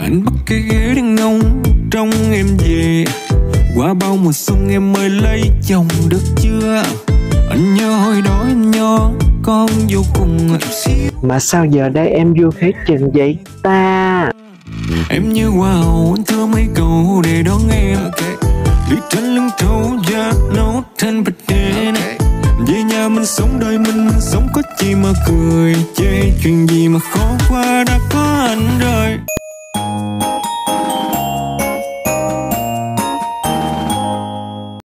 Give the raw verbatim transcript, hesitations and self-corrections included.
Anh bắt cái ghế đang ngông trong em về. Qua bao mùa xuân em ơi lấy chồng được chưa? Anh nhớ hồi đó em nhỏ con vô cùng. Mà sao giờ đây em vui khế chừng vậy ta? Em như hoa hậu anh thưa mấy câu để đón em. Đi trên lưng thấu da nốt thành bạch đen. Về nhà mình sống đời mình, mình sống có chi mà cười chê. Chuyện gì mà khó qua đã có anh rồi.